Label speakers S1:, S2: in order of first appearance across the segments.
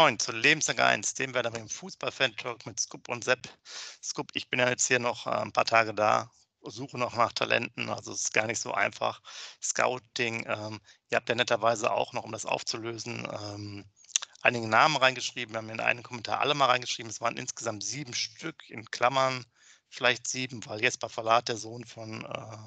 S1: Moin zu Lebenslang 1, dem Werder Bremen Fußball-Fan-Talk mit Scoop und Sepp. Scoop, ich bin ja jetzt hier noch ein paar Tage da, suche noch nach Talenten, also es ist gar nicht so einfach. Scouting, ihr habt ja netterweise auch noch, um das aufzulösen, einige Namen reingeschrieben. Wir haben in einen Kommentar alle mal reingeschrieben. Es waren insgesamt 7 Stück, in Klammern vielleicht 7, weil Jesper Verlat, der Sohn von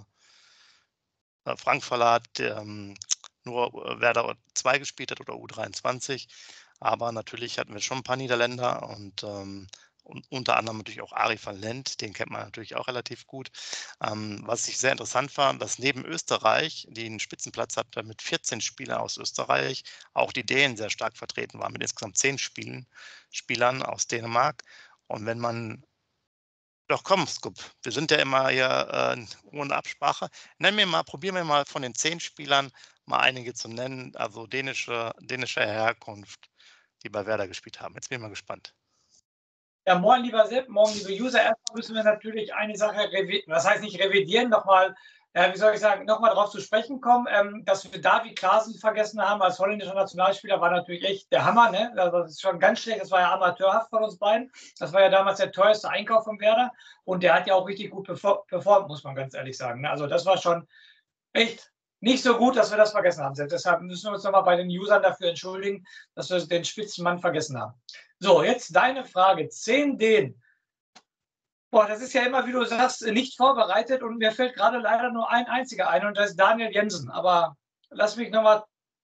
S1: Frank Verlat, der nur Werder 2 gespielt hat oder U23. Aber natürlich hatten wir schon ein paar Niederländer und unter anderem natürlich auch Arie van Lent, den kennt man natürlich auch relativ gut. Was ich sehr interessant fand, dass neben Österreich, die einen Spitzenplatz hatte mit 14 Spielern aus Österreich, auch die Dänen sehr stark vertreten waren mit insgesamt 10 Spielern aus Dänemark. Und wenn man doch komm, Scoop, wir sind ja immer hier ohne Absprache. Probieren wir mal von den 10 Spielern mal einige zu nennen, also dänischer Herkunft, die bei Werder gespielt haben. Jetzt bin ich mal gespannt.
S2: Ja, moin, lieber Sepp, morgen, liebe User. Erstmal müssen wir natürlich eine Sache revidieren, nochmal, wie soll ich sagen, nochmal darauf zu sprechen kommen, dass wir David Klaassen vergessen haben als holländischer Nationalspieler, war natürlich echt der Hammer, ne? Also das ist schon ganz schlecht, das war ja amateurhaft von uns beiden. Das war ja damals der teuerste Einkauf von Werder und der hat ja auch richtig gut performt, muss man ganz ehrlich sagen. Ne? Also das war schon echt nicht so gut, dass wir das vergessen haben. Deshalb müssen wir uns nochmal bei den Usern dafür entschuldigen, dass wir den Spitzenmann vergessen haben. So, jetzt deine Frage. 10 Dänen. Boah, das ist ja immer, wie du sagst, nicht vorbereitet und mir fällt gerade leider nur ein einziger ein und das ist Daniel Jensen. Aber lass mich nochmal.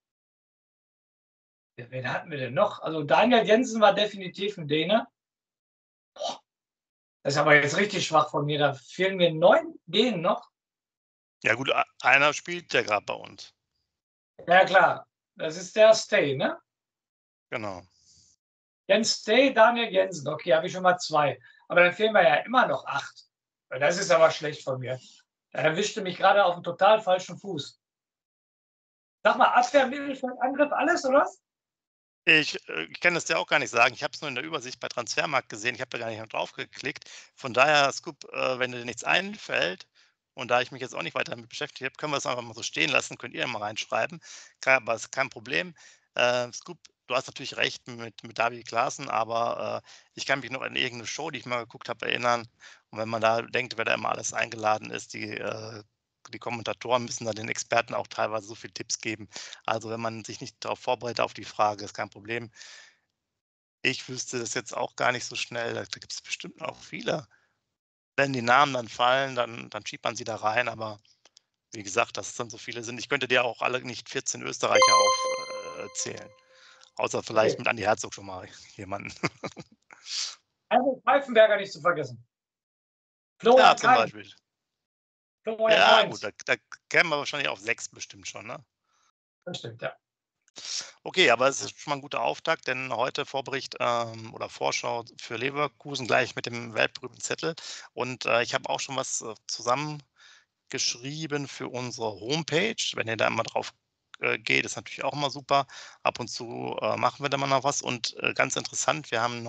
S2: Wen hatten wir denn noch? Also Daniel Jensen war definitiv ein Däne. Boah, das ist aber jetzt richtig schwach von mir. Da fehlen mir 9 Dänen noch.
S1: Ja gut, einer spielt ja gerade bei uns.
S2: Ja klar, das ist der Stay, ne?
S1: Genau.
S2: Jens Stay, Daniel Jensen. Okay, habe ich schon mal 2. Aber dann fehlen mir ja immer noch 8. Das ist aber schlecht von mir. Da erwischte mich gerade auf einen total falschen Fuß. Sag mal, Abwehr, Mittelfeld, Angriff, alles, oder was?
S1: Ich kann das dir auch gar nicht sagen. Ich habe es nur in der Übersicht bei Transfermarkt gesehen. Ich habe da gar nicht drauf geklickt. Von daher, Scoop, wenn dir nichts einfällt und da ich mich jetzt auch nicht weiter damit beschäftigt habe, können wir es einfach mal so stehen lassen. Könnt ihr mal reinschreiben. Aber ist kein Problem. Scoop, du hast natürlich recht mit David Klaassen, aber ich kann mich noch an irgendeine Show, die ich mal geguckt habe, erinnern. Und wenn man da denkt, wer da immer alles eingeladen ist, die Kommentatoren müssen da den Experten auch teilweise so viele Tipps geben. Also wenn man sich nicht darauf vorbereitet auf die Frage, ist kein Problem. Ich wüsste das jetzt auch gar nicht so schnell. Da gibt es bestimmt auch viele. Wenn die Namen dann fallen, dann schiebt man sie da rein. Aber wie gesagt, dass es dann so viele sind. Ich könnte dir auch alle nicht 14 Österreicher aufzählen. Außer vielleicht mit Andi Herzog schon mal jemanden.
S2: Also Pfeifenberger nicht zu vergessen.
S1: Ja,
S2: Florian
S1: zum
S2: Kainz.
S1: Beispiel.
S2: Florian
S1: Ja,
S2: Kainz.
S1: gut, da kämen wir wahrscheinlich auf 6 bestimmt schon, ne?
S2: Das stimmt, ja.
S1: Okay, aber es ist schon mal ein guter Auftakt, denn heute Vorbericht oder Vorschau für Leverkusen gleich mit dem weltberühmten Zettel. Und ich habe auch schon was zusammengeschrieben für unsere Homepage. Wenn ihr da mal drauf geht, ist natürlich auch immer super. Ab und zu machen wir da mal noch was. Und ganz interessant, wir haben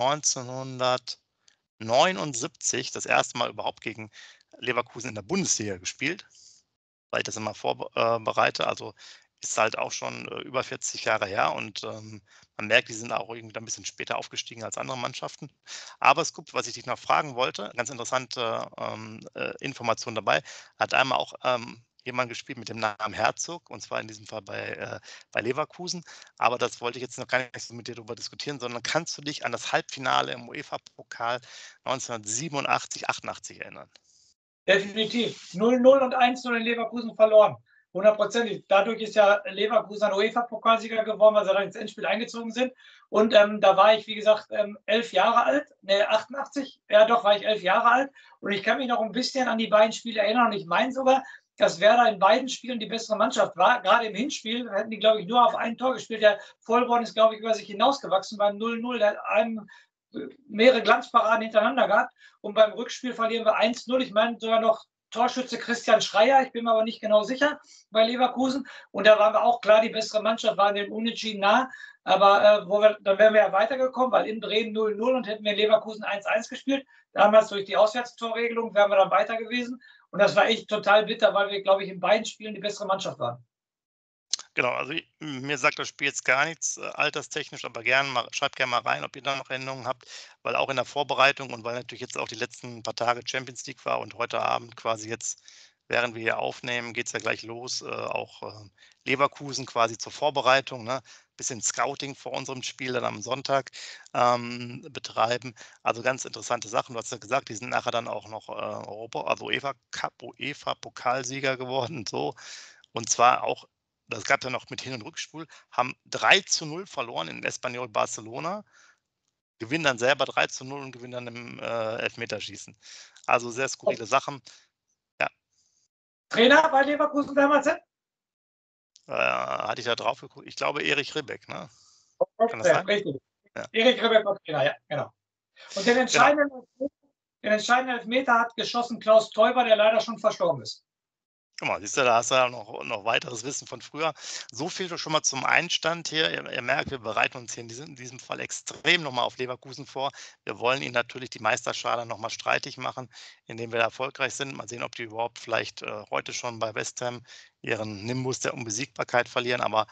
S1: 1979 das erste Mal überhaupt gegen Leverkusen in der Bundesliga gespielt, weil ich das immer vorbereite. Also ist halt auch schon über 40 Jahre her und man merkt, die sind auch irgendwie ein bisschen später aufgestiegen als andere Mannschaften. Aber Scoop, was ich dich noch fragen wollte, ganz interessante Information dabei, hat einmal auch jemand gespielt mit dem Namen Herzog, und zwar in diesem Fall bei Leverkusen. Aber das wollte ich jetzt noch gar nicht so mit dir darüber diskutieren, sondern kannst du dich an das Halbfinale im UEFA-Pokal 1987, 88 erinnern?
S2: Definitiv. 0-0 und 1-0 in Leverkusen verloren. 100%. Dadurch ist ja Leverkusen UEFA-Pokalsieger geworden, weil sie dann ins Endspiel eingezogen sind. Und da war ich, wie gesagt, 11 Jahre alt. Ne, 88. Ja, doch, war ich 11 Jahre alt. Und ich kann mich noch ein bisschen an die beiden Spiele erinnern. Und ich meine sogar, dass Werder in beiden Spielen die bessere Mannschaft war. Gerade im Hinspiel hätten die, glaube ich, nur auf ein Tor gespielt. Der Vollborn ist, glaube ich, über sich hinausgewachsen beim 0-0. Der hat einem mehrere Glanzparaden hintereinander gehabt. Und beim Rückspiel verlieren wir 1-0. Ich meine sogar noch Torschütze Christian Schreier, ich bin mir aber nicht genau sicher, bei Leverkusen. Und da waren wir auch klar, die bessere Mannschaft war in dem Unentschieden nah. Aber dann wären wir ja weitergekommen, weil in Bremen 0-0 und hätten wir in Leverkusen 1-1 gespielt. Damals durch die Auswärtstorregelung wären wir dann weiter gewesen. Und das war echt total bitter, weil wir, glaube ich, in beiden Spielen die bessere Mannschaft waren.
S1: Genau, also mir sagt das Spiel jetzt gar nichts, alterstechnisch, aber schreibt gerne mal rein, ob ihr da noch Erinnerungen habt, weil auch in der Vorbereitung und weil natürlich jetzt auch die letzten paar Tage Champions League war und heute Abend quasi jetzt, während wir hier aufnehmen, geht es ja gleich los, auch Leverkusen quasi zur Vorbereitung, ne? Bisschen Scouting vor unserem Spiel dann am Sonntag betreiben. Also ganz interessante Sachen. Du hast ja gesagt, die sind nachher dann auch noch also UEFA-Pokalsieger geworden, so. Und zwar auch, das gab ja noch mit Hin- und Rückspiel, haben 3:0 verloren in Espanyol Barcelona, gewinnen dann selber 3:0 und gewinnen dann im Elfmeterschießen. Also sehr skurrile Sachen. Ja,
S2: Trainer bei Leverkusen damals?
S1: hatte ich da drauf geguckt? Ich glaube Erich Ribbeck, ne? Kann das
S2: Ja,
S1: sein?
S2: richtig.
S1: Ja,
S2: Erik Ribbeck war Trainer, ja, genau. Und
S1: genau.
S2: den entscheidenden Elfmeter hat geschossen Klaus Teuber, der leider schon verstorben ist.
S1: Guck mal, siehst du, da hast du ja noch weiteres Wissen von früher. So viel doch schon mal zum Einstand hier. Ihr merkt, wir bereiten uns hier in diesem Fall extrem noch mal auf Leverkusen vor. Wir wollen ihnen natürlich die Meisterschale noch mal streitig machen, indem wir erfolgreich sind. Mal sehen, ob die überhaupt vielleicht, heute schon bei West Ham ihren Nimbus der Unbesiegbarkeit verlieren, aber,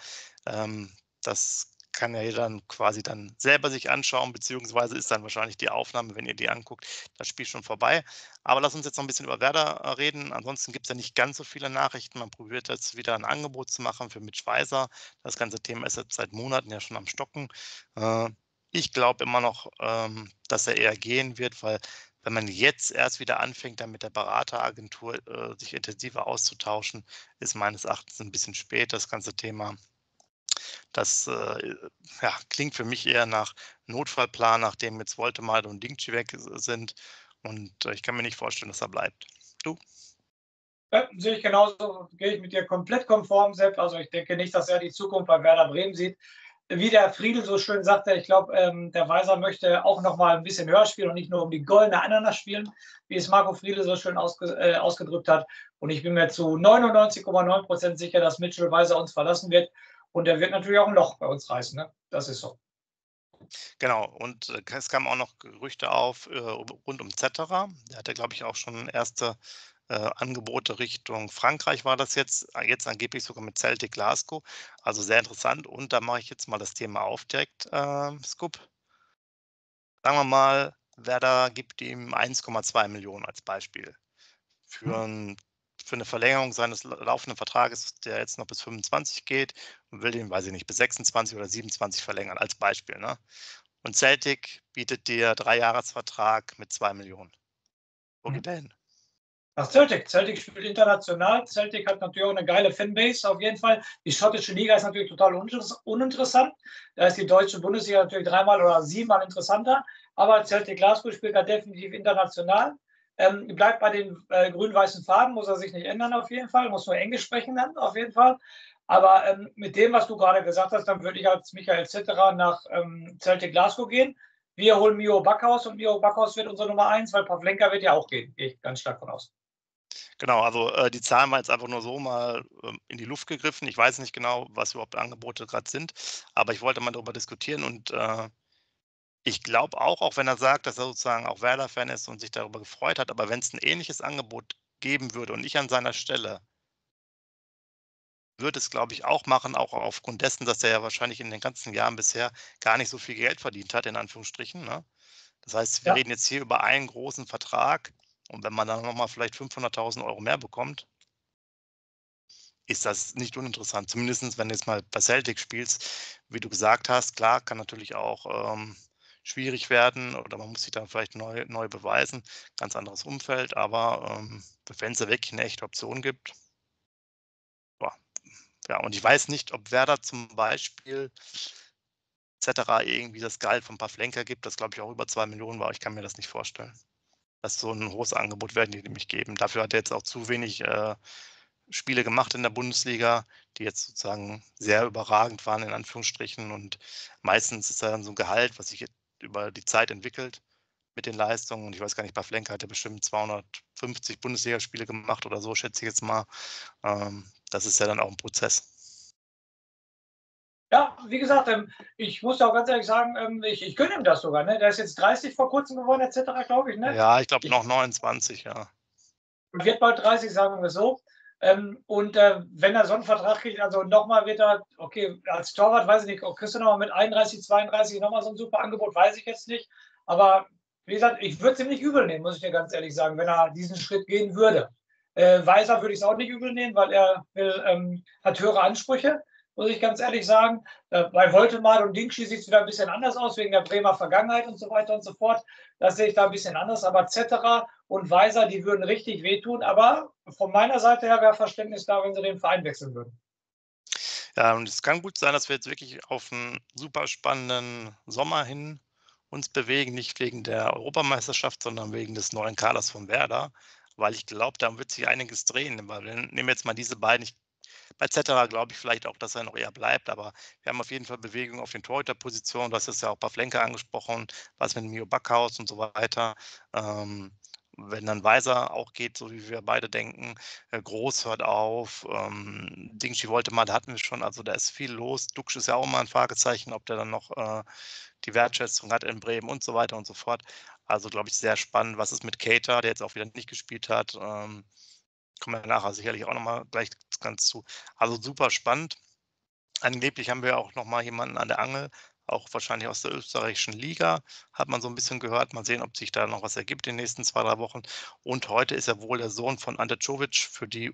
S1: das kann ja jeder dann quasi dann selber sich anschauen, beziehungsweise ist dann wahrscheinlich die Aufnahme, wenn ihr die anguckt, das Spiel schon vorbei. Aber lass uns jetzt noch ein bisschen über Werder reden. Ansonsten gibt es ja nicht ganz so viele Nachrichten. Man probiert jetzt wieder ein Angebot zu machen für Mitch Weiser. Das ganze Thema ist jetzt seit Monaten ja schon am Stocken. Äh, Ich glaube immer noch, dass er eher gehen wird, weil wenn man jetzt erst wieder anfängt, dann mit der Berateragentur sich intensiver auszutauschen, ist meines Erachtens ein bisschen spät, das ganze Thema. Das ja, klingt für mich eher nach Notfallplan, nachdem jetzt Woltemade und Dingchi weg sind. Und ich kann mir nicht vorstellen, dass er bleibt. Du?
S2: Ja, sehe ich genauso, gehe ich mit dir komplett konform, Sepp. Also ich denke nicht, dass er die Zukunft bei Werder Bremen sieht. Wie der Friedel so schön sagte, ich glaube, der Weiser möchte auch noch mal ein bisschen höher spielen und nicht nur um die goldene Ananas spielen, wie es Marco Friedel so schön ausgedrückt hat. Und ich bin mir zu 99,9% sicher, dass Mitchell Weiser uns verlassen wird. Und er wird natürlich auch ein Loch bei uns reißen. Ne? Das ist so.
S1: Genau, und es kamen auch noch Gerüchte auf rund um Zetterer. Der hatte, glaube ich, auch schon erste Angebote Richtung Frankreich war das jetzt angeblich sogar mit Celtic Glasgow. Also sehr interessant. Und da mache ich jetzt mal das Thema auf direkt, Scoop. Sagen wir mal, Werder gibt ihm 1,2 Millionen als Beispiel für 'n für 'ne Verlängerung seines laufenden Vertrages, der jetzt noch bis 25 geht und will den, weiß ich nicht, bis 26 oder 27 verlängern als Beispiel, ne? Und Celtic bietet dir 3-Jahresvertrag mit 2 Millionen. Wo
S2: Mhm.
S1: geht der hin?
S2: Nach Celtic. Celtic spielt international. Celtic hat natürlich auch eine geile Fanbase auf jeden Fall. Die schottische Liga ist natürlich total uninteressant. Da ist die deutsche Bundesliga natürlich 3-mal oder 7-mal interessanter. Aber Celtic Glasgow spielt da definitiv international. Bleibt bei den grün-weißen Farben, muss er sich nicht ändern auf jeden Fall. Muss nur Englisch sprechen dann auf jeden Fall. Aber mit dem, was du gerade gesagt hast, dann würde ich als Michael Zitterer nach Celtic Glasgow gehen. Wir holen Mio Backhaus und Mio Backhaus wird unsere Nummer 1, weil Pavlenka wird ja auch gehen. Gehe ich ganz stark von aus.
S1: Genau, also, die Zahlen war jetzt einfach nur so mal, in die Luft gegriffen. Ich weiß nicht genau, was überhaupt Angebote grad sind, aber ich wollte mal darüber diskutieren und, ich glaube auch wenn er sagt, dass er sozusagen auch Werder-Fan ist und sich darüber gefreut hat, aber wenn's 'n ähnliches Angebot geben würde und ich an seiner Stelle würde es, glaube ich, auch machen, auch aufgrund dessen, dass er ja wahrscheinlich in den ganzen Jahren bisher gar nicht so viel Geld verdient hat, in Anführungsstrichen, ne? Das heißt, wir
S2: Ja,
S1: reden jetzt hier über einen großen Vertrag und wenn man dann noch mal vielleicht 500.000 € mehr bekommt, ist das nicht uninteressant. Zumindestens, wenn du jetzt mal bei Celtic spielst, wie du gesagt hast, klar, kann natürlich auch, schwierig werden oder man muss sich dann vielleicht neu beweisen. Ganz anderes Umfeld, aber, wenn's da wirklich 'ne echte Option gibt, boah, ja, und ich weiß nicht, ob Werder zum Beispiel et cetera irgendwie das Gehalt von Pavlenka gibt, das glaube ich auch über 2 Millionen war. Ich kann mir das nicht vorstellen. Das so 'n hohes Angebot werden die dem nicht geben. Dafür hat er jetzt auch zu wenig, Spiele gemacht in der Bundesliga, die jetzt sozusagen sehr überragend waren in Anführungsstrichen und meistens ist da dann so 'n Gehalt, was sich jetzt über die Zeit entwickelt mit den Leistungen und ich weiß gar nicht, Pavlenka hat ja bestimmt 250 Bundesligaspiele gemacht oder so, schätze ich jetzt mal. Das ist ja dann auch 'n Prozess.
S2: ja, wie gesagt, ich muss auch ganz ehrlich sagen, ich gönne ihm das sogar. Ne? Der ist jetzt 30 vor kurzem geworden, etc., glaube ich. Ne?
S1: Ja, ich glaube
S2: Ich
S1: noch 29, ja.
S2: wird bald 30, sagen wir so. Wenn er so einen Vertrag kriegt, also nochmal wird er, okay, als Torwart weiß ich nicht, kriegst du nochmal mit 31, 32 nochmal so ein super Angebot, weiß ich jetzt nicht. Aber wie gesagt, ich würde es ihm nicht übel nehmen, muss ich dir ganz ehrlich sagen, wenn er diesen Schritt gehen würde. Weiser würde ich es auch nicht übel nehmen, weil er hat höhere Ansprüche, muss ich ganz ehrlich sagen. Bei Woltemade und Dingschi sieht es wieder ein bisschen anders aus, wegen der Bremer Vergangenheit und so weiter und so fort. Das sehe ich da ein bisschen anders. Aber Zetterer und Weiser, die würden richtig wehtun. Aber von meiner Seite her wäre Verständnis da, wenn sie den Verein wechseln würden.
S1: Ja, und es kann gut sein, dass wir jetzt wirklich auf einen super spannenden Sommer hin uns bewegen, nicht wegen der Europameisterschaft, sondern wegen des neuen Kaders von Werder, weil ich glaube, da wird sich einiges drehen. Weil wir nehmen jetzt mal diese beiden, bei Zetterer glaube ich vielleicht auch, dass er noch eher bleibt, aber wir haben auf jeden Fall Bewegung auf den Torhüterpositionen. Du hast es ja auch bei Flenker angesprochen, was mit Mio Backhaus und so weiter. Wenn dann Weiser auch geht, so wie wir beide denken, Groß hört auf, Dingschi Woltemade hatten wir schon, also da ist viel los. Duxch ist ja auch mal ein Fragezeichen, ob der dann noch die Wertschätzung hat in Bremen und so weiter und so fort. Also glaube ich sehr spannend. Was ist mit Keita, der jetzt auch wieder nicht gespielt hat? Kommen wir nachher sicherlich auch nochmal gleich ganz zu. Also super spannend. Angeblich haben wir auch nochmal jemanden an der Angel, auch wahrscheinlich aus der österreichischen Liga, hat man so ein bisschen gehört. Mal sehen, ob sich da noch was ergibt in den nächsten 2, 3 Wochen. Und heute ist ja wohl der Sohn von Ante Czovic für die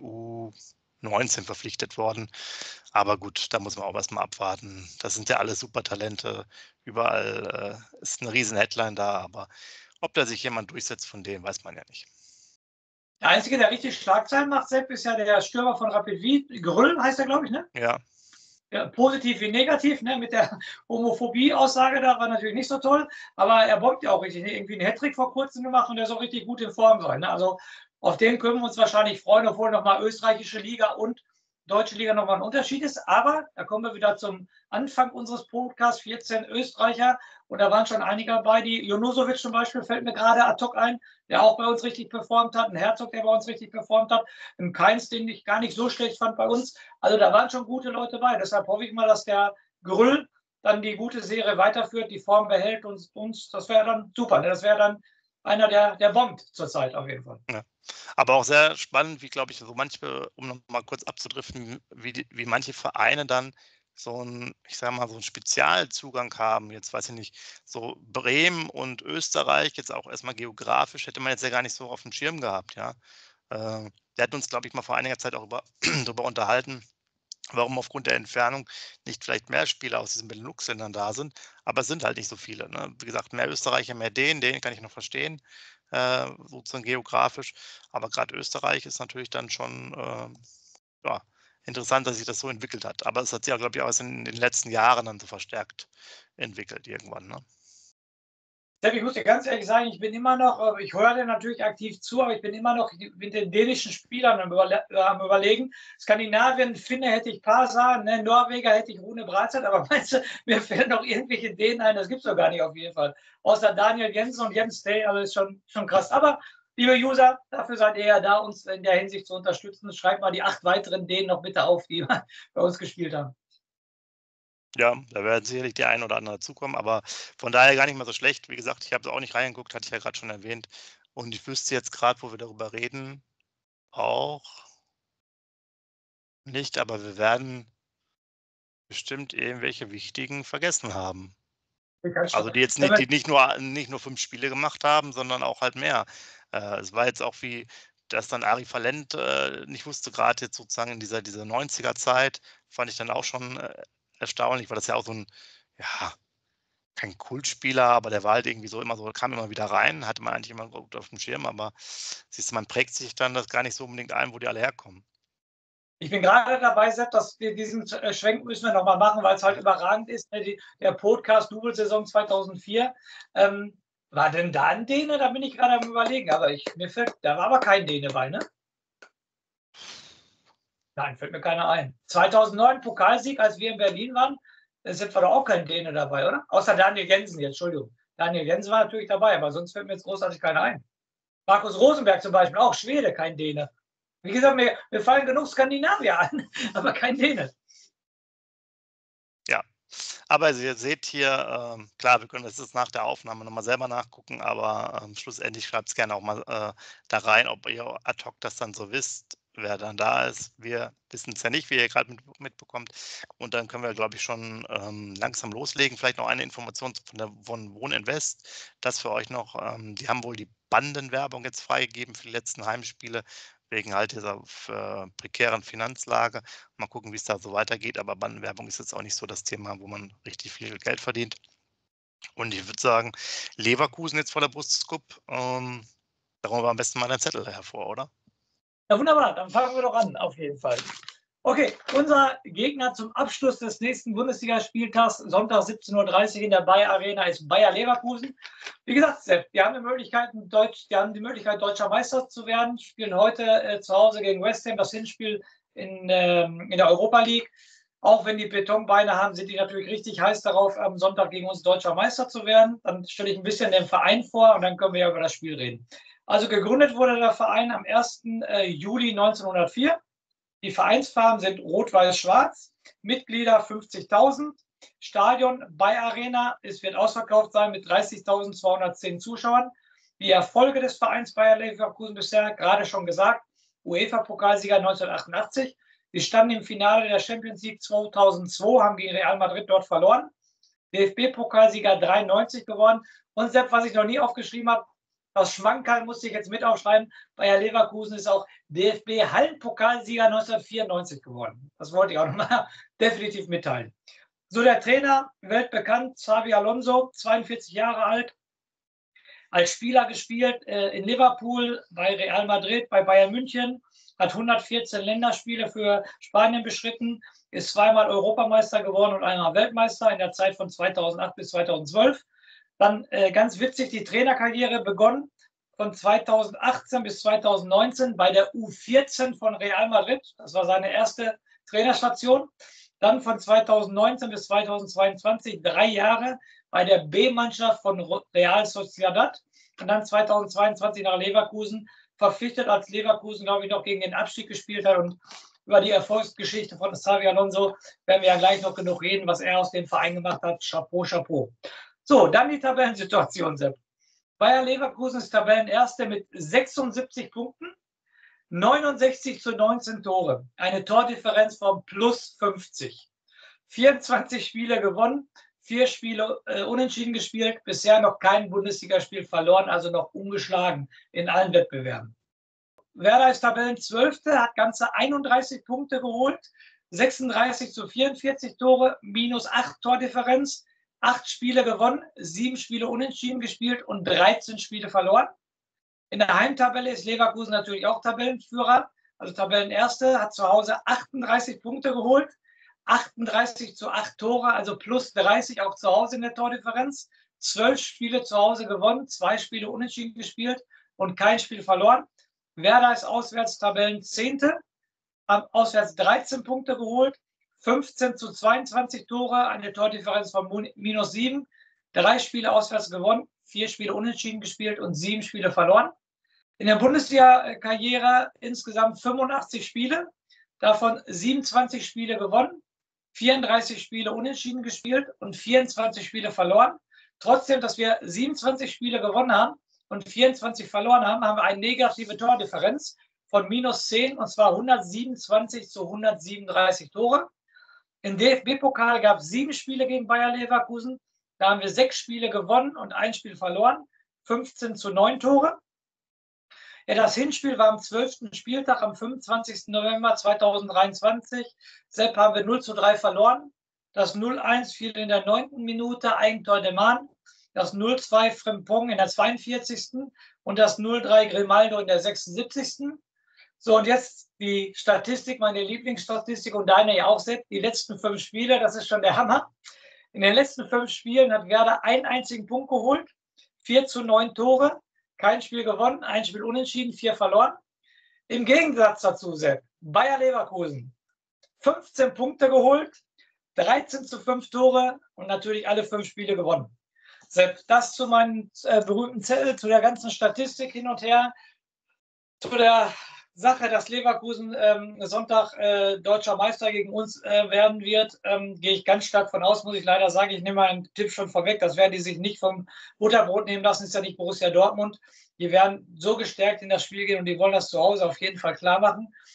S1: U19 verpflichtet worden. Aber gut, da muss man auch erstmal abwarten. Das sind ja alle super Talente. Überall ist eine riesen Headline da, aber ob da sich jemand durchsetzt von denen, weiß man ja nicht.
S2: Der Einzige, der richtig Schlagzeilen macht, Sepp, ist ja der Stürmer von Rapid Wien. Grüll heißt er, glaube ich, ne?
S1: Ja.
S2: Ja, positiv wie negativ, ne? Mit der Homophobie-Aussage da war natürlich nicht so toll, aber er beugt ja auch richtig. Ne? Irgendwie einen Hattrick vor kurzem gemacht und der soll richtig gut in Form sein. Ne? Also auf den können wir uns wahrscheinlich freuen, obwohl nochmal österreichische Liga und deutsche Liga nochmal ein Unterschied ist. Aber da kommen wir wieder zum Anfang unseres Podcasts, 14 Österreicher. Und da waren schon einige dabei, die Junusovic zum Beispiel fällt mir gerade ad hoc ein, der auch bei uns richtig performt hat. Ein Herzog, der bei uns richtig performt hat. Ein Keins, den ich gar nicht so schlecht fand bei uns. Also da waren schon gute Leute bei. Deshalb hoffe ich mal, dass der Grüll dann die gute Serie weiterführt, die Form behält und uns, das wäre dann super. Ne? Das wäre dann einer, der bombt zurzeit auf jeden Fall.
S1: Ja. Aber auch sehr spannend, wie, glaube ich, so manche, um noch mal kurz abzudriften, wie manche Vereine dann so ein, ich sage mal, so einen Spezialzugang haben. Jetzt weiß ich nicht, so Bremen und Österreich, jetzt auch erstmal geografisch, hätte man jetzt ja gar nicht so auf dem Schirm gehabt, ja. Wir hatten uns, glaube ich, mal vor einiger Zeit auch darüber unterhalten, warum aufgrund der Entfernung nicht vielleicht mehr Spieler aus diesen Benelux-Ländern da sind. Aber es sind halt nicht so viele. Ne? Wie gesagt, mehr Österreicher, mehr den kann ich noch verstehen, sozusagen geografisch. Aber gerade Österreich ist natürlich dann schon ja, interessant, dass sich das so entwickelt hat. Aber es hat sich ja, glaube ich, auch in den letzten Jahren dann so verstärkt entwickelt irgendwann. Ne?
S2: Sepp, ich muss dir ganz ehrlich sagen, ich bin immer noch, ich höre dir natürlich aktiv zu, aber ich bin immer noch mit den dänischen Spielern am Überlegen. Skandinavien, Finne hätte ich Pasa, ne, Norweger hätte ich Rune Bratzeit, aber meinst du, mir fällen noch irgendwelche Dänen ein? Das gibt es doch gar nicht auf jeden Fall. Außer Daniel Jensen und Jens Day, also ist schon krass. Aber liebe User, dafür seid ihr ja da, uns in der Hinsicht zu unterstützen. Schreibt mal die 8 weiteren Dänen noch bitte auf, die bei uns gespielt haben.
S1: Ja, da werden sicherlich die ein oder andere dazukommen, aber von daher gar nicht mal so schlecht. Wie gesagt, ich habe es auch nicht reingeguckt, hatte ich ja gerade schon erwähnt. Und ich wüsste jetzt gerade, wo wir darüber reden, auch nicht, aber wir werden bestimmt irgendwelche wichtigen vergessen haben. Also die jetzt die nicht nur 5 Spiele gemacht haben, sondern auch halt mehr. Es war jetzt auch wie, dass dann Ari Valent nicht wusste, gerade jetzt sozusagen in dieser 90er Zeit, fand ich dann auch schon erstaunlich, weil das ja auch so ein, ja, kein Kultspieler, aber der war halt irgendwie so immer so, kam immer wieder rein, hatte man eigentlich immer gut auf dem Schirm, aber siehst du, man prägt sich dann das gar nicht so unbedingt ein, wo die alle herkommen.
S2: Ich bin gerade dabei, Sepp, dass wir diesen Schwenk müssen wir nochmal machen, weil es halt überragend ist. Ne? Der Podcast Double-Saison 2004. War denn da ein Däne? Da bin ich gerade am Überlegen. Aber da war aber kein Däne bei, ne? Nein, fällt mir keiner ein. 2009 Pokalsieg, als wir in Berlin waren, sind wir doch auch kein Däne dabei, oder? Außer Daniel Jensen jetzt, Entschuldigung. Daniel Jensen war natürlich dabei, aber sonst fällt mir jetzt großartig keiner ein. Markus Rosenberg zum Beispiel, auch Schwede, kein Däne. Wie gesagt, mir fallen genug Skandinavier an, aber kein Däne.
S1: Ja, aber ihr seht hier, klar, wir können das jetzt nach der Aufnahme nochmal selber nachgucken, aber schlussendlich schreibt es gerne auch mal da rein, ob ihr ad hoc das dann so wisst. wer dann da ist. Wir wissen es ja nicht, wie ihr gerade mitbekommt. Und dann können wir, glaube ich, schon langsam loslegen. Vielleicht noch eine Information von Wohninvest. Das für euch noch. Die haben wohl die Bandenwerbung jetzt freigegeben für die letzten Heimspiele, wegen halt dieser prekären Finanzlage. Mal gucken, wie es da so weitergeht. Aber Bandenwerbung ist jetzt auch nicht so das Thema, wo man richtig viel Geld verdient. Und ich würde sagen, Leverkusen jetzt vor der Brust, da holen wir am besten mal den Zettel hervor, oder?
S2: Ja, wunderbar, dann fangen wir doch an, auf jeden Fall. Okay, unser Gegner zum Abschluss des nächsten Bundesligaspieltags, Sonntag 17:30 Uhr in der Bayer Arena, ist Bayer Leverkusen. Wie gesagt, Sepp, die haben die Möglichkeit, deutscher Meister zu werden, spielen heute zu Hause gegen West Ham das Hinspiel in der Europa League. Auch wenn die Betonbeine haben, sind die natürlich richtig heiß darauf, am Sonntag gegen uns deutscher Meister zu werden. Dann stelle ich ein bisschen den Verein vor und dann können wir ja über das Spiel reden. Also gegründet wurde der Verein am 1. Juli 1904. Die Vereinsfarben sind rot-weiß-schwarz, Mitglieder 50.000, Stadion Bayer Arena, es wird ausverkauft sein mit 30.210 Zuschauern. Die Erfolge des Vereins Bayer Leverkusen bisher, gerade schon gesagt, UEFA-Pokalsieger 1988. Sie standen im Finale der Champions League 2002, haben gegen Real Madrid dort verloren. DFB-Pokalsieger 93 geworden. Und selbst was ich noch nie aufgeschrieben habe, das Schmankerl musste ich jetzt mit aufschreiben. Bayer Leverkusen ist auch DFB-Hallenpokalsieger 1994 geworden. Das wollte ich auch nochmal definitiv mitteilen. So, der Trainer, weltbekannt, Xabi Alonso, 42 Jahre alt, als Spieler gespielt in Liverpool, bei Real Madrid, bei Bayern München, hat 114 Länderspiele für Spanien bestritten, ist zweimal Europameister geworden und einmal Weltmeister in der Zeit von 2008 bis 2012. Dann ganz witzig, die Trainerkarriere begonnen von 2018 bis 2019 bei der U14 von Real Madrid. Das war seine erste Trainerstation. Dann von 2019 bis 2022 3 Jahre bei der B-Mannschaft von Real Sociedad. Und dann 2022 nach Leverkusen verpflichtet, als Leverkusen, glaube ich, noch gegen den Abstieg gespielt hat. Und über die Erfolgsgeschichte von Xabi Alonso werden wir ja gleich noch genug reden, was er aus dem Verein gemacht hat. Chapeau, Chapeau. So, dann die Tabellensituation, Sepp. Bayer Leverkusen ist Tabellenerster mit 76 Punkten, 69:19 Tore, eine Tordifferenz von plus 50. 24 Spiele gewonnen, 4 Spiele unentschieden gespielt, bisher noch kein Bundesligaspiel verloren, also noch ungeschlagen in allen Wettbewerben. Werder ist Tabellenzwölfte, hat ganze 31 Punkte geholt, 36:44 Tore, minus 8 Tordifferenz. 8 Spiele gewonnen, 7 Spiele unentschieden gespielt und 13 Spiele verloren. In der Heimtabelle ist Leverkusen natürlich auch Tabellenführer, also Tabellenerste, hat zu Hause 38 Punkte geholt, 38:8 Tore, also plus 30 auch zu Hause in der Tordifferenz. 12 Spiele zu Hause gewonnen, 2 Spiele unentschieden gespielt und kein Spiel verloren. Werder ist auswärts Tabellenzehnte, hat auswärts 13 Punkte geholt, 15:22 Tore, eine Tordifferenz von minus 7, 3 Spiele auswärts gewonnen, 4 Spiele unentschieden gespielt und 7 Spiele verloren. In der Bundesliga-Karriere insgesamt 85 Spiele, davon 27 Spiele gewonnen, 34 Spiele unentschieden gespielt und 24 Spiele verloren. Trotzdem, dass wir 27 Spiele gewonnen haben und 24 verloren haben, haben wir eine negative Tordifferenz von minus 10, und zwar 127:137 Tore. Im DFB-Pokal gab es 7 Spiele gegen Bayer Leverkusen. Da haben wir 6 Spiele gewonnen und 1 Spiel verloren. 15:9 Tore. Ja, das Hinspiel war am 12. Spieltag am 25. November 2023. Sepp, haben wir 0:3 verloren. Das 0:1 fiel in der 9. Minute, Eigentor de Man. Das 0:2 Frimpong in der 42. und das 0:3 Grimaldo in der 76. So, und jetzt die Statistik, meine Lieblingsstatistik und deine ja auch, Sepp. Die letzten 5 Spiele, das ist schon der Hammer. In den letzten 5 Spielen hat Werder einen einzigen Punkt geholt, 4:9 Tore, kein Spiel gewonnen, 1 Spiel unentschieden, 4 verloren. Im Gegensatz dazu, Sepp, Bayer Leverkusen, 15 Punkte geholt, 13:5 Tore und natürlich alle 5 Spiele gewonnen. Sepp, das zu meinem berühmten Zettel, zu der ganzen Statistik hin und her, zu der Sache, dass Leverkusen Sonntag deutscher Meister gegen uns werden wird, gehe ich ganz stark von aus, muss ich leider sagen. Ich nehme meinen Tipp schon vorweg, das werden die sich nicht vom Butterbrot nehmen lassen, ist ja nicht Borussia Dortmund. Die werden so gestärkt in das Spiel gehen und die wollen das zu Hause auf jeden Fall klar machen.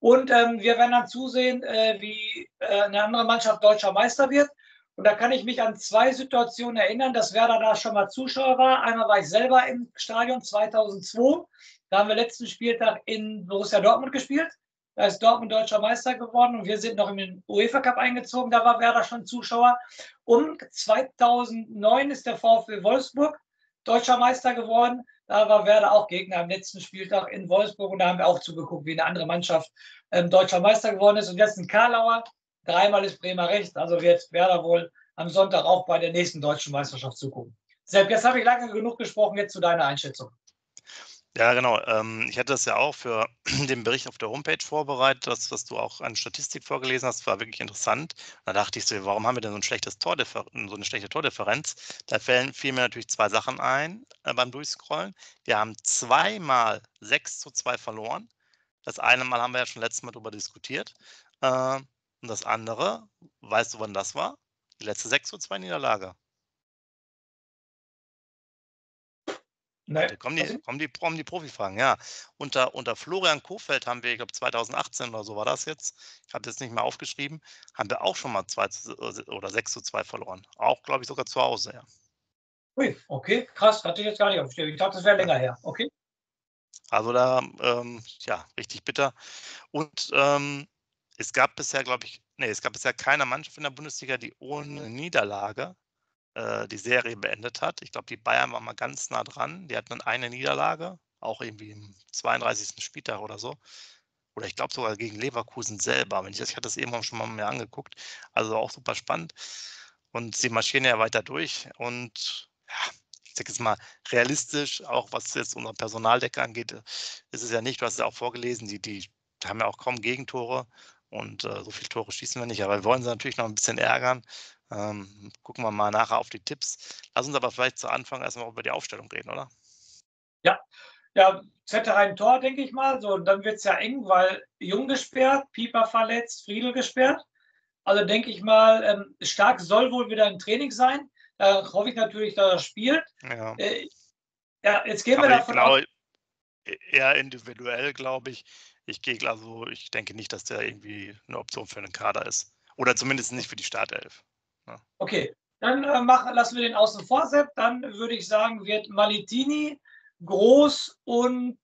S2: Und wir werden dann zusehen, wie eine andere Mannschaft deutscher Meister wird. Und da kann ich mich an 2 Situationen erinnern, dass Werder da schon mal Zuschauer war. Einmal war ich selber im Stadion 2002. Da haben wir letzten Spieltag in Borussia Dortmund gespielt. Da ist Dortmund deutscher Meister geworden und wir sind noch in den UEFA Cup eingezogen. Da war Werder schon Zuschauer. Und 2009 ist der VfL Wolfsburg deutscher Meister geworden. Da war Werder auch Gegner am letzten Spieltag in Wolfsburg und da haben wir auch zugeguckt, wie eine andere Mannschaft deutscher Meister geworden ist. Und jetzt ein Karlauer, 3-mal ist Bremer recht, also wird Werder wohl am Sonntag auch bei der nächsten deutschen Meisterschaft zugucken. Sepp, jetzt habe ich lange genug gesprochen, jetzt zu deiner Einschätzung.
S1: Ja, genau. Ich hatte das ja auch für den Bericht auf der Homepage vorbereitet, das, was du auch an Statistik vorgelesen hast, war wirklich interessant. Da dachte ich so, warum haben wir denn so eine schlechte Tordifferenz? Da fielen mir natürlich 2 Sachen ein beim Durchscrollen. Wir haben 2-mal 6:2 verloren. Das eine Mal haben wir ja schon letztes Mal darüber diskutiert. Und das andere, weißt du, wann das war? Die letzte 6:2 Niederlage.
S2: Nee,
S1: Kommen die Profifragen, ja. Unter Florian Kohfeldt haben wir, ich glaube 2018 oder so war das jetzt, ich habe jetzt nicht mehr aufgeschrieben, haben wir auch schon mal 6:2 verloren. Auch, glaube ich, sogar zu Hause, ja.
S2: Ui, okay, krass, hatte ich jetzt gar nicht aufgestellt. Ich dachte, das wäre länger her. Okay.
S1: Also da, ja, richtig bitter. Und es gab bisher, keine Mannschaft in der Bundesliga, die ohne Niederlage die Serie beendet hat. Ich glaube, die Bayern waren mal ganz nah dran. Die hatten dann eine Niederlage, auch irgendwie im 32. Spieltag oder so. Oder ich glaube sogar gegen Leverkusen selber. Ich hatte das eben auch schon mal mir angeguckt. Also auch super spannend. Und sie marschieren ja weiter durch. Und ja, ich sage jetzt mal realistisch, auch was jetzt unsere Personaldecke angeht, ist es ja nicht, du hast es ja auch vorgelesen, die haben ja auch kaum Gegentore. Und so viele Tore schießen wir nicht. Aber wir wollen sie natürlich noch ein bisschen ärgern. Gucken wir mal nachher auf die Tipps. Lass uns aber vielleicht zu Anfang erstmal über die Aufstellung reden, oder?
S2: Ja, ja, Zetterein Tor, denke ich mal. So, und dann wird es ja eng, weil Jung gesperrt, Pieper verletzt, Friedel gesperrt. Also denke ich mal, Stark soll wohl wieder im Training sein. Da hoffe ich natürlich, dass er spielt.
S1: Ja.
S2: Ja, jetzt gehen wir
S1: Aber
S2: davon
S1: genau,
S2: aus.
S1: eher individuell, glaube ich. Ich denke nicht, dass der irgendwie eine Option für einen Kader ist. Oder zumindest nicht für die Startelf. Ja.
S2: Okay, dann lassen wir den außen vor, Sepp. Dann würde ich sagen, wird Malitini, Groß und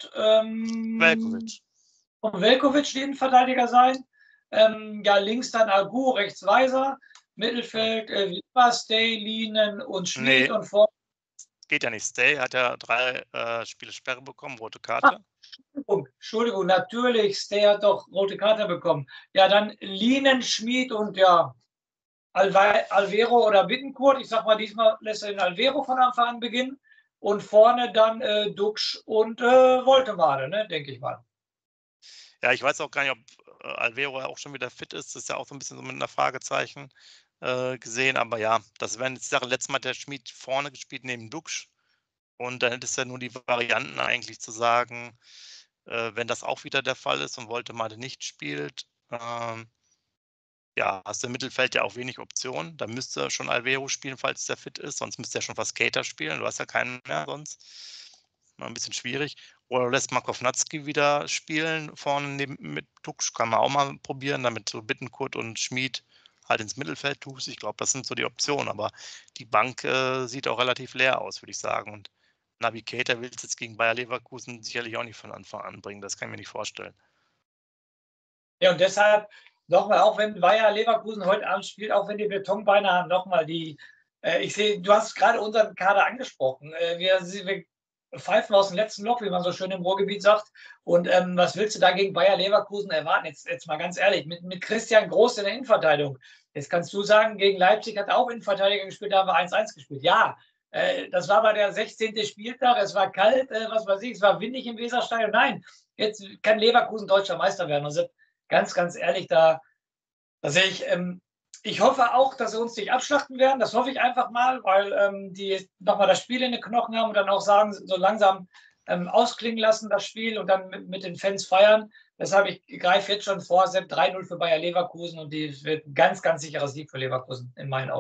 S1: Veljković.
S2: Die Innenverteidiger sein. Ja, links dann Agu, rechts Weiser. Mittelfeld Wimmer, Stay, Lienen und Schmid.
S1: Nee,
S2: und vor.
S1: geht ja nicht. Stay hat ja 3 Spiele Sperre bekommen, rote Karte.
S2: Entschuldigung, natürlich, Stay hat doch rote Karte bekommen. Ja, dann Lienen, Schmid und ja, Alvero oder Bittencourt. Ich sag mal, diesmal lässt er den Alvero von Anfang an beginnen. Und vorne dann Duxch und Woltemade, ne, denke ich mal.
S1: Ja, ich weiß auch gar nicht, ob Alvero auch schon wieder fit ist. Das ist ja auch so ein bisschen so mit einer Fragezeichen gesehen. Aber ja, das wären jetzt die Sache. Letztes Mal hat der Schmid vorne gespielt neben Duxch. Und dann hättest du ja nur die Varianten eigentlich zu sagen, wenn das auch wieder der Fall ist und Woltemade nicht spielt, ja, hast du im Mittelfeld ja auch wenig Optionen. Da müsste schon Alvero spielen, falls der fit ist. Sonst müsste er schon fast Keita spielen. Du hast ja keinen mehr sonst. Mal ein bisschen schwierig. Oder lässt Kovnatski wieder spielen vorne mit Duxch. Kann man auch mal probieren, damit so Bittencourt und Schmid halt ins Mittelfeld tust. Ich glaube, das sind so die Optionen. Aber die Bank sieht auch relativ leer aus, würde ich sagen. Und Naby Keita will es jetzt gegen Bayer Leverkusen sicherlich auch nicht von Anfang an bringen. Das kann ich mir nicht vorstellen.
S2: Ja, und deshalb nochmal, auch wenn Bayer Leverkusen heute Abend spielt, auch wenn die Betonbeine haben, nochmal ich sehe, du hast gerade unseren Kader angesprochen. Wir pfeifen aus dem letzten Loch, wie man so schön im Ruhrgebiet sagt. Und was willst du da gegen Bayer Leverkusen erwarten? Jetzt mal ganz ehrlich, mit Christian Groß in der Innenverteidigung. Jetzt kannst du sagen, gegen Leipzig hat auch Innenverteidiger gespielt, da haben wir 1-1 gespielt. Ja, das war bei der 16. Spieltag, es war kalt, was weiß ich, es war windig im Weserstadion. Nein, jetzt kann Leverkusen deutscher Meister werden. Also ganz, ganz ehrlich, da sehe ich hoffe auch, dass sie uns nicht abschlachten werden. Das hoffe ich einfach mal, weil die nochmal das Spiel in den Knochen haben und dann auch sagen, so langsam ausklingen lassen, das Spiel und dann mit den Fans feiern. Deshalb, ich greife jetzt schon vor, Sepp, 3-0 für Bayer Leverkusen und die wird ein ganz, ganz sicherer Sieg für Leverkusen, in meinen Augen.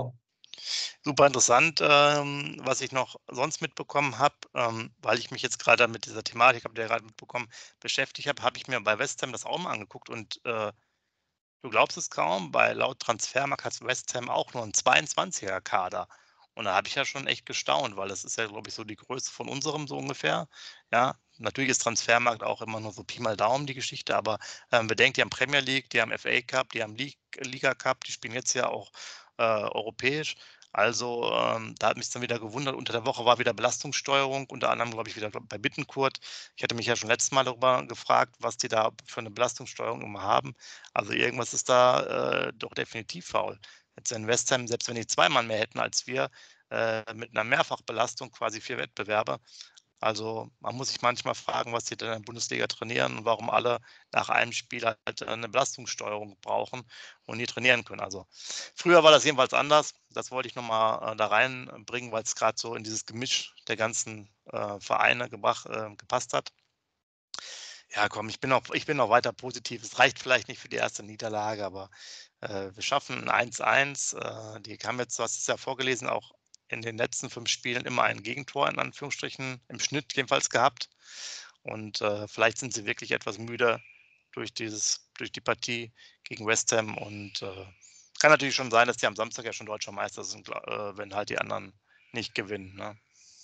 S1: Super interessant, was ich noch sonst mitbekommen habe, weil ich mich jetzt gerade mit dieser Thematik, habt ihr ja gerade mitbekommen, beschäftigt habe ich mir bei West Ham das auch mal angeguckt und, du glaubst es kaum, laut Transfermarkt hat West Ham auch nur 'n 22er Kader. Und da habe ich ja schon echt gestaunt, weil das ist ja, glaube ich, so die Größe von unserem so ungefähr. Ja, natürlich ist Transfermarkt auch immer nur so Pi mal Daumen die Geschichte, aber, bedenkt, die haben Premier League, die haben FA Cup, die haben Liga Cup, die spielen jetzt ja auch, europäisch. Also, da hat mich dann wieder gewundert, unter der Woche war wieder Belastungssteuerung, unter anderem, glaube ich, wieder bei Bittencourt. Ich hatte mich ja schon letztes Mal darüber gefragt, was die da für eine Belastungssteuerung immer haben. Also, irgendwas ist da, doch definitiv faul. Jetzt in West Ham, selbst wenn die 2 Mann mehr hätten als wir, mit einer Mehrfachbelastung, quasi 4 Wettbewerbe. Also, man muss sich manchmal fragen, was die da in der Bundesliga trainieren und warum alle nach einem Spiel halt, 'ne Belastungssteuerung brauchen und nie trainieren können. Also, früher war das jedenfalls anders. Das wollte ich noch mal, da reinbringen, weil es gerade so in dieses Gemisch der ganzen, Vereine gepasst hat. Ja, komm, ich bin auch weiter positiv. Es reicht vielleicht nicht für die erste Niederlage, aber, wir schaffen 'n 1:1. Die haben jetzt, du hast es ja vorgelesen, auch in den letzten 5 Spielen immer ein Gegentor in Anführungsstrichen, im Schnitt jedenfalls gehabt. Und, vielleicht sind sie wirklich etwas müde durch die Partie gegen West Ham und, kann natürlich schon sein, dass die am Samstag ja schon Deutscher Meister sind, wenn halt die anderen nicht gewinnen, ne?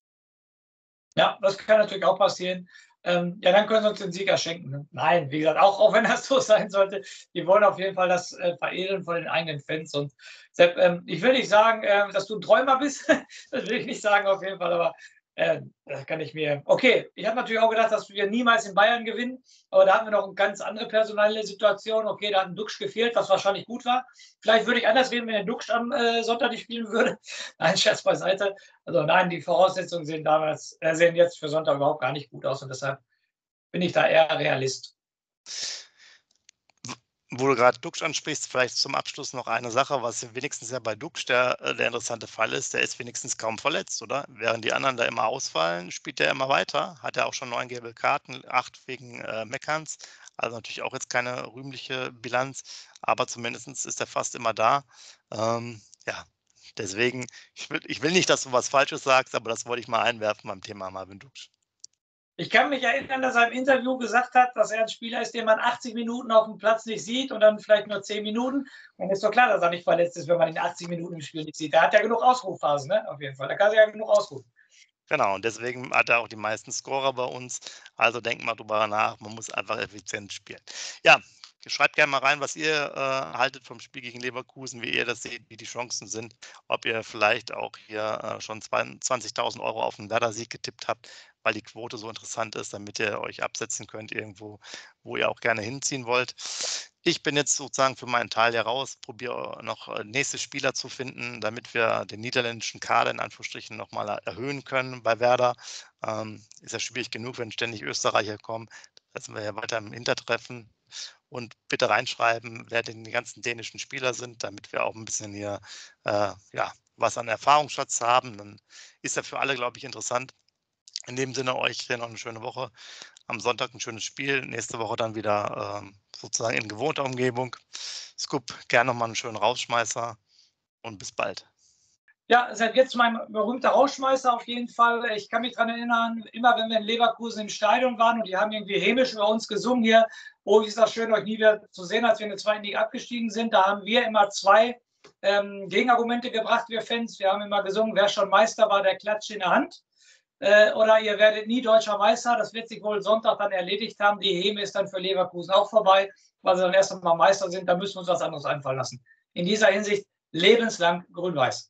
S2: Ja, das kann natürlich auch passieren. Ja, dann können sie uns den Sieger schenken. Ne? Nein, wie gesagt, auch wenn das so sein sollte, die wollen auf jeden Fall das veredeln von den eigenen Fans. Und Sepp, ich will nicht sagen, dass du ein Träumer bist. Das will ich nicht sagen auf jeden Fall, aber das kann ich mir. Okay, ich habe natürlich auch gedacht, dass wir niemals in Bayern gewinnen, aber da hatten wir noch eine ganz andere personelle Situation. Okay, da hat ein Duxch gefehlt, was wahrscheinlich gut war. Vielleicht würde ich anders reden, wenn der Duxch am Sonntag nicht spielen würde. Nein, Scherz beiseite. Also nein, die Voraussetzungen sehen jetzt für Sonntag überhaupt gar nicht gut aus und deshalb bin ich da eher Realist.
S1: Wo du gerade Duxch ansprichst, vielleicht zum Abschluss noch eine Sache, was wenigstens ja bei Duxch der interessante Fall ist, der ist wenigstens kaum verletzt, oder? Während die anderen da immer ausfallen, spielt der immer weiter. Hat er auch schon 9 gelbe Karten, 8 wegen, Meckerns. Also natürlich auch jetzt keine rühmliche Bilanz, aber zumindestens ist er fast immer da. Ja, deswegen, ich will nicht, dass du was Falsches sagst, aber das wollte ich mal einwerfen beim Thema Marvin Duxch.
S2: Ich kann mich erinnern, dass er im Interview gesagt hat, dass er ein Spieler ist, den man 80 Minuten auf dem Platz nicht sieht und dann vielleicht nur 10 Minuten. Dann ist doch klar, dass er nicht verletzt ist, wenn man ihn 80 Minuten im Spiel nicht sieht. Da hat er genug Ausruhphasen, ne? Auf jeden Fall. Da kann er ja genug ausruhen.
S1: Genau, und deswegen hat er auch die meisten Scorer bei uns. Also denkt mal drüber nach, man muss einfach effizient spielen. Ja, schreibt gerne mal rein, was ihr haltet vom Spiel gegen Leverkusen, wie ihr das seht, wie die Chancen sind, ob ihr vielleicht auch hier schon 20.000 Euro auf einen Werder-Sieg getippt habt, weil die Quote so interessant ist, damit ihr euch absetzen könnt irgendwo, wo ihr auch gerne hinziehen wollt. Ich bin jetzt sozusagen für meinen Teil ja raus, probiere noch nächste Spieler zu finden, damit wir den niederländischen Kader in Anführungsstrichen nochmal erhöhen können bei Werder. Ist ja schwierig genug, wenn ständig Österreicher kommen. Da sind wir ja weiter im Hintertreffen. Und bitte reinschreiben, wer denn die ganzen dänischen Spieler sind, damit wir auch ein bisschen hier ja, was an Erfahrungsschatz haben. Dann ist ja für alle, glaube ich, interessant. In dem Sinne euch hier noch eine schöne Woche. Am Sonntag ein schönes Spiel. Nächste Woche dann wieder sozusagen in gewohnter Umgebung. Scoop, gerne nochmal einen schönen Rausschmeißer und bis bald.
S2: Ja, seit jetzt mein berühmter Rausschmeißer auf jeden Fall. Ich kann mich daran erinnern, immer wenn wir in Leverkusen im Stadion waren und die haben irgendwie hämisch über uns gesungen hier, oh, ist das schön, euch nie wieder zu sehen, als wir in der zweiten Liga abgestiegen sind. Da haben wir immer 2 Gegenargumente gebracht, wir Fans. Wir haben immer gesungen, wer schon Meister war, der klatscht in der Hand. Oder ihr werdet nie deutscher Meister. Das wird sich wohl Sonntag dann erledigt haben. Die Häme ist dann für Leverkusen auch vorbei, weil sie dann erst einmal Meister sind. Da müssen wir uns was anderes einfallen lassen. In dieser Hinsicht lebenslang grün-weiß.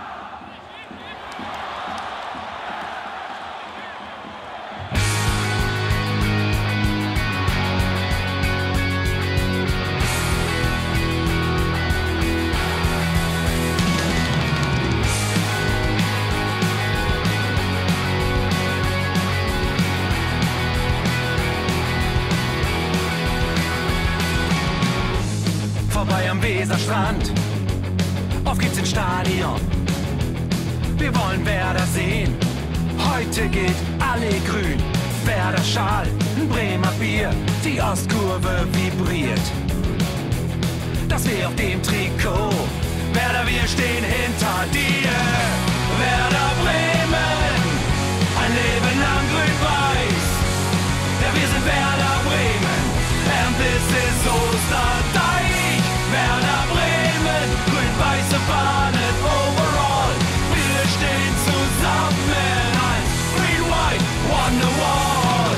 S3: Vorbei am Weserstrand, auf geht's ins Stadion. Wir wollen Werder sehen, heute geht alle grün. Werder Schal, ein Bremer Bier, die Ostkurve vibriert. Das W auf dem Trikot, Werder, wir stehen hinter dir. Werder Bremen, ein Leben lang grün-weiß. Ja, wir sind Werder Bremen, and this is Osterdeich. Werder Bremen, grün-weiße Fahnen overall. Wir stehen zusammen als Green White Wonderwall.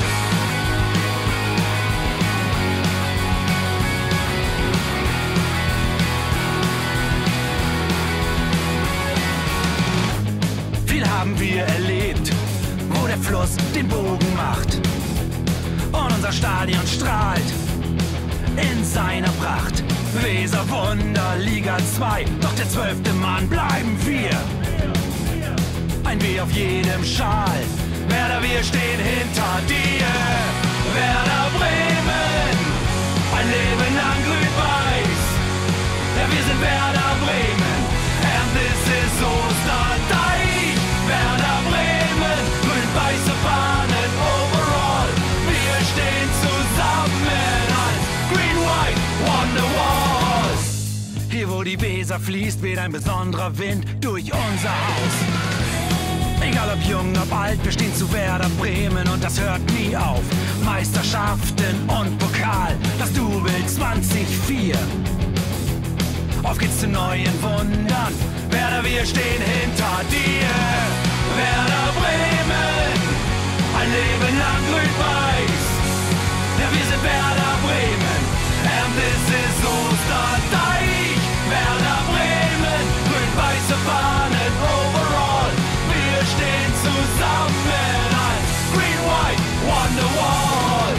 S3: Viel haben wir erlebt, wo der Fluss den Bogen macht und unser Stadion strahlt in seiner Pracht. Weser Wunder, Liga 2, doch der 12. Mann bleiben wir. Ein W auf jedem Schal, Werder, wir stehen hinter dir. Werder Bremen, ein Leben lang grün-weiß. Ja, wir sind Werder Bremen, and this is Osterdeich. Werder Bremen, grün-weiße Fahnen overall. Wir stehen zusammen als Green White Wonderwall. Hier wo die Weser fließt, weht ein besonderer Wind durch unser Haus. Egal ob jung, ob alt, wir stehen zu Werder Bremen und das hört nie auf. Meisterschaften und Pokal, das Double 2004. Auf geht's zu neuen Wundern, Werder, wir stehen hinter dir. Werder Bremen, ein Leben lang grün-weiß. Ja, wir sind Werder Bremen, and this is Osterdeich. Werder Bremen, grün-weiße Fahnen overall. Wir stehen zusammen als Green White Wonderwall.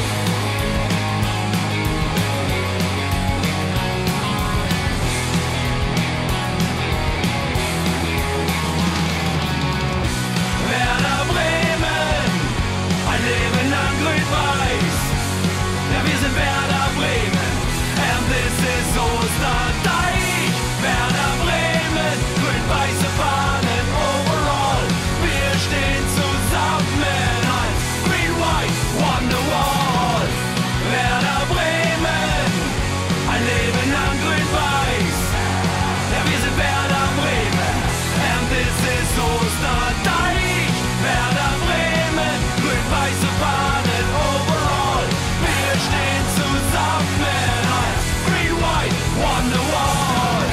S3: Werder Bremen, ein Leben lang grün-weiß. Ja, wir sind Werder Bremen, and this is Osterdeich. Werder Bremen, grün-weiße Fahnen overall. Wir stehen zusammen als Green White Wonderwall. Werder Bremen, ein Leben lang grün-weiß. Ja, wir sind Werder Bremen, and this is Osterdeich. Werder Bremen, grün-weiße Fahnen overall. Wir stehen zusammen als Green White Wonderwall.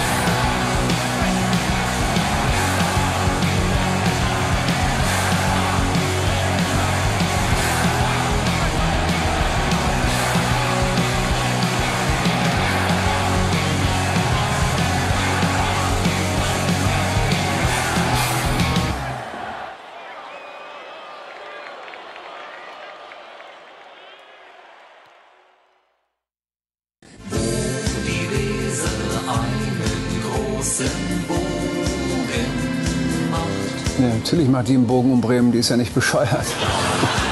S4: Die Weser einen großen Bogen macht.
S5: Ja, natürlich macht die einen Bogen um Bremen, die ist ja nicht bescheuert.